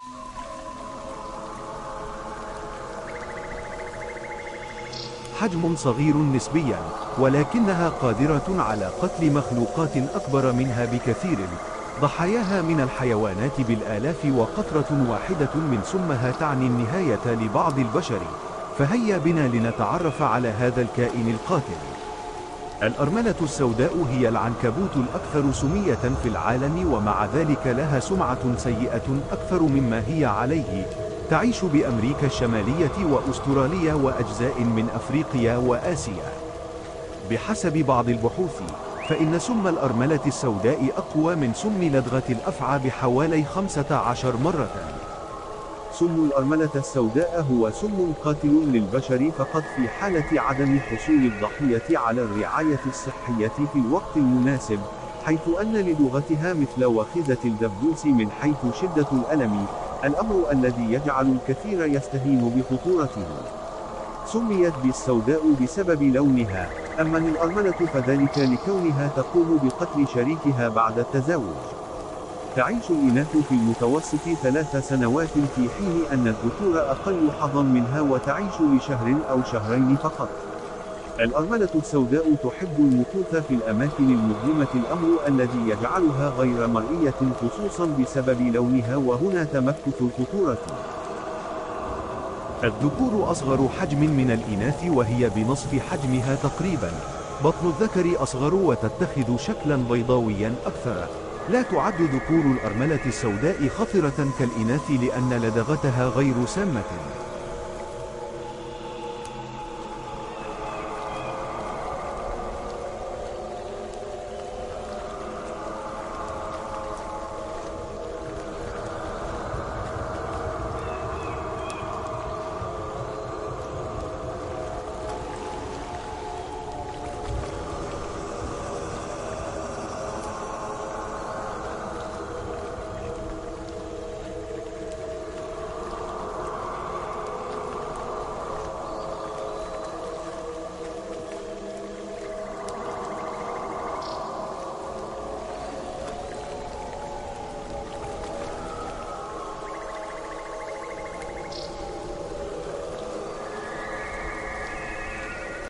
حجم صغير نسبيا، ولكنها قادرة على قتل مخلوقات أكبر منها بكثير، ضحاياها من الحيوانات بالآلاف، وقطرة واحدة من سمها تعني النهاية لبعض البشر. فهيا بنا لنتعرف على هذا الكائن القاتل. الأرملة السوداء هي العنكبوت الأكثر سمية في العالم، ومع ذلك لها سمعة سيئة أكثر مما هي عليه. تعيش بأمريكا الشمالية وأستراليا وأجزاء من أفريقيا وآسيا. بحسب بعض البحوث، فإن سم الأرملة السوداء أقوى من سم لدغة الأفعى بحوالي 15 مرة. سم الأرملة السوداء هو سم قاتل للبشر فقط في حالة عدم حصول الضحية على الرعاية الصحية في الوقت المناسب، حيث أن لدغتها مثل وخزة الدبوس من حيث شدة الألم، الأمر الذي يجعل الكثير يستهين بخطورته. سميت بالسوداء بسبب لونها، أما الأرملة فذلك لكونها تقوم بقتل شريكها بعد التزاوج. تعيش الإناث في المتوسط 3 سنوات، في حين أن الذكور أقل حظا منها وتعيش لشهر أو شهرين فقط. الأرملة السوداء تحب المكوث في الأماكن المظلمة، الأمر الذي يجعلها غير مرئية خصوصا بسبب لونها، وهنا تمكث الخطورة. الذكور أصغر حجم من الإناث وهي بنصف حجمها تقريبا. بطن الذكر أصغر وتتخذ شكلا بيضاويا أكثر. لا تعد ذكور الأرملة السوداء خطرة كالإناث لأن لدغتها غير سامة.